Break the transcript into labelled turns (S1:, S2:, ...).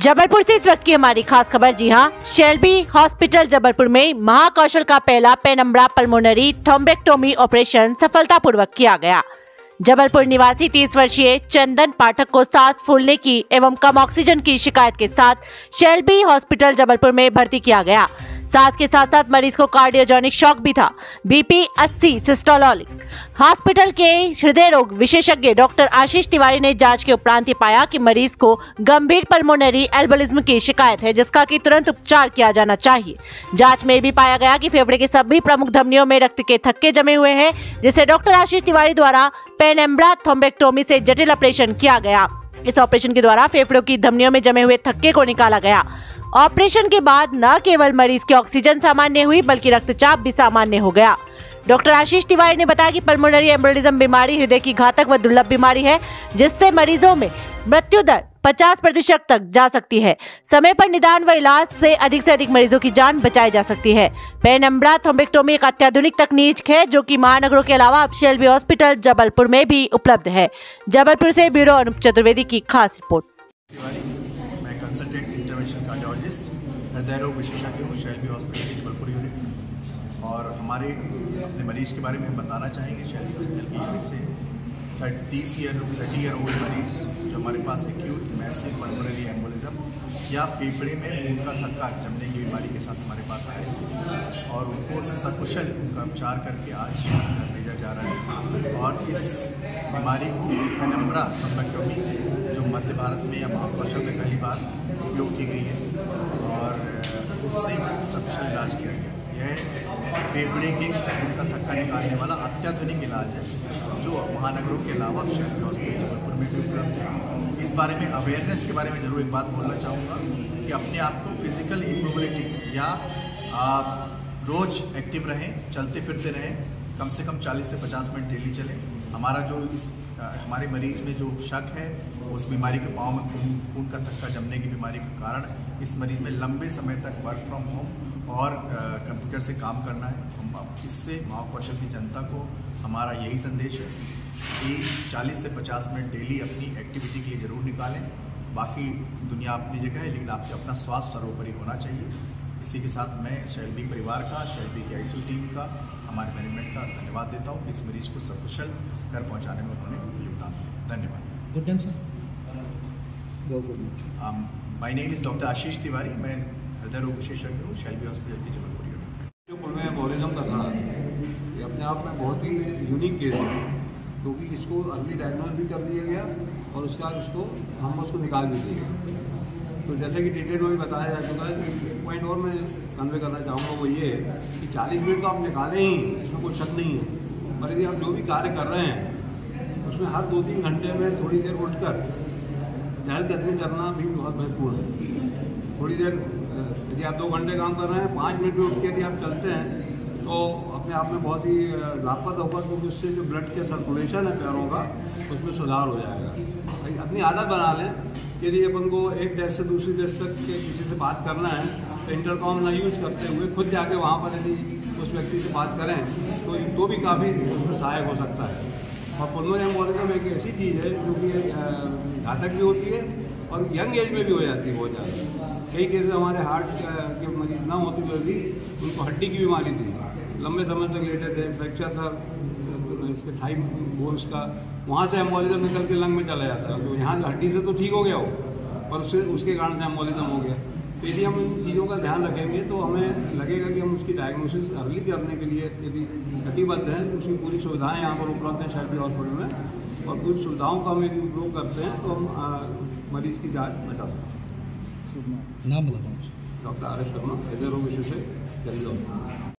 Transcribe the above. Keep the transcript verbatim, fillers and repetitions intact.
S1: जबलपुर से इस वक्त की हमारी खास खबर। जी हां, शेल्बी हॉस्पिटल जबलपुर में महाकौशल का पहला पेनम्ब्रा पल्मोनरी थ्रोम्बेक्टोमी ऑपरेशन सफलतापूर्वक किया गया। जबलपुर निवासी तीस वर्षीय चंदन पाठक को सांस फूलने की एवं कम ऑक्सीजन की शिकायत के साथ शेल्बी हॉस्पिटल जबलपुर में भर्ती किया गया। सांस के साथ साथ मरीज को कार्डियोजेनिक शॉक भी था। बीपी अस्सी सिस्टोलिक। हॉस्पिटल के हृदय रोग विशेषज्ञ डॉक्टर आशीष तिवारी ने जांच के उपरांत ही पाया कि मरीज को गंभीर पल्मोनरी एम्बोलिज्म की शिकायत है, जिसका कि तुरंत उपचार किया जाना चाहिए। जांच में भी पाया गया कि फेफड़े के सभी प्रमुख धमनियों में रक्त के थक्के जमे हुए हैं, जिसे डॉक्टर आशीष तिवारी द्वारा पेनम्ब्रा थ्रोम्बेक्टोमी से जटिल ऑपरेशन किया गया। इस ऑपरेशन के द्वारा फेफड़ों की धमनियों में जमे हुए थक्के को निकाला गया। ऑपरेशन के बाद न केवल मरीज की ऑक्सीजन सामान्य हुई, बल्कि रक्तचाप भी सामान्य हो गया। डॉक्टर आशीष तिवारी ने बताया कि पल्मोनरी एम्बोलिज्म बीमारी हृदय की घातक व दुर्लभ बीमारी है, जिससे मरीजों में मृत्यु दर पचास प्रतिशत तक जा सकती है। समय पर निदान व इलाज से अधिक से अधिक मरीजों की जान बचाई जा सकती है। पेनम्ब्रा थ्रोम्बेक्टोमी एक अत्याधुनिक तकनीक है, जो कि महानगरों के अलावा अब शेल्बी हॉस्पिटल जबलपुर में भी उपलब्ध है। जबलपुर से ब्यूरो अनुप चतुर्वेदी की खास रिपोर्ट।
S2: मैं कंसल्टेंट इंटरवेंशनल कार्डियोलॉजिस्ट, हृदय रोग विशेषज्ञ हूँ शेल्बी हॉस्पिटल की जबलपुर यूनिट। और हमारे अपने मरीज के बारे में हम बताना चाहेंगे। शेल्बी हॉस्पिटल की यूनिट से तीस ईयर थर्टी ईयर ओल्ड मरीज जो हमारे पास एक्यूट मैसिव पल्मोनरी एम्बोलिज्म या फेफड़े में खून का थक्का जमने की बीमारी के साथ हमारे पास आए और उनको सकुशल उनका उपचार करके आज भेजा जा रहा है। और इस बीमारी को पेनम्ब्रा थ्रोम्बेक्टोमी जो मध्य भारत में या महाकौशल में पहली बार उपयोग की गई है और उससे सकुशल इलाज किया गया। यह फेफड़े के खून का थक्का निकालने वाला अत्याधुनिक इलाज है, जो महानगरों के अलावा शेल्बी हॉस्पिटल जबलपुर में भी उपलब्ध है। इस बारे में अवेयरनेस के बारे में जरूर एक बात बोलना चाहूँगा कि अपने आप को फिजिकल इमोबिलिटी या आप रोज एक्टिव रहें, चलते फिरते रहें, कम से कम चालीस से पचास मिनट डेली चलें। हमारा जो इस हमारे मरीज में जो शक है उस बीमारी के पाँव में खून खून का थक्का जमने की बीमारी के कारण इस मरीज में लंबे समय तक वर्क फ्रॉम होम और कंप्यूटर से काम करना है। हम इससे महाकौशल की जनता को हमारा यही संदेश है कि चालीस से पचास मिनट डेली अपनी एक्टिविटी के लिए ज़रूर निकालें। बाकी दुनिया अपनी जगह है, लेकिन आपके अपना स्वास्थ्य सर्वोपरि होना चाहिए। इसी के साथ मैं शेल्बी परिवार का, शेल्बी की आईसीयू टीम का, हमारे मैनेजमेंट का धन्यवाद देता हूँ कि इस मरीज को सकुशल घर पहुँचाने में उन्होंने योगदान दिया। धन्यवाद।
S3: Good name sir.
S2: My name is doctor Ashish Tiwari. मैं हृदय रोग विशेषज्ञ हूँ शेल्बी हॉस्पिटल की जबलपुर यूनिट।
S4: जो पुलमें एम्बोलिज्म का था, ये अपने आप में बहुत ही यूनिक केस है, क्योंकि तो इसको अर्ली डायग्नोज भी कर दिया गया और उसके बाद उसको हम उसको निकाल भी दिए। तो जैसे कि डिटेल में भी बताया जा चुका है कि एक पॉइंट और मैं कन्वे करना चाहूँगा, वो ये है कि चालीस मिनट तो आप निकालें ही, इसमें कोई शक नहीं है। पर यदि आप जो भी कार्य कर रहे हैं उसमें हर दो तीन घंटे में थोड़ी देर उठकर चहलकदमी करना भी बहुत महत्वपूर्ण है। थोड़ी देर यदि आप दो घंटे काम कर रहे हैं, पाँच मिनट में उठ के यदि आप चलते हैं तो अपने आप में बहुत ही लाभप्रद होगा, क्योंकि उससे जो ब्लड के सर्कुलेशन है पैरों का, उसमें सुधार हो जाएगा। अपनी आदत बना लें, यदि अपन को एक देश से दूसरी देश तक के किसी से बात करना है तो इंटरकॉम ना यूज़ करते हुए खुद जाके वहाँ पर यदि उस व्यक्ति से बात करें तो तो भी काफ़ी उसमें सहायक हो सकता है। और पल्मोनरी एम्बोलिज्म एक ऐसी चीज़ है जो कि घातक भी होती है और यंग एज में भी हो जाती है बहुत ज़्यादा। कई केस हमारे हार्ट के मरीज ना होते हुए भी उनको हड्डी की बीमारी थी, लंबे समय तक लेटे थे, फ्रैक्चर था इसके थाई बोन्स का, वहाँ से एम्बोलिज्म निकल के लंग में चला जाता है। तो यहाँ हड्डी से तो ठीक हो गया हो, पर उससे उसके कारण से एम्बोलिज्म हो गया। तो यदि हम इन चीज़ों का ध्यान रखेंगे तो हमें लगेगा कि हम उसकी डायग्नोसिस अर्ली करने के लिए यदि कटिबद्ध हैं, तो उसकी पूरी सुविधाएँ यहाँ पर उपलब्ध हैं शेल्बी हॉस्पिटल में, और कुछ सुविधाओं का हम यदि उपयोग करते हैं तो हम मरीज की जाँच बचा सकते हैं।
S3: नाम बताता हूँ।
S4: डॉक्टर आर एस शर्मा, हृदय रोग विशेषज्ञ, जल्दी।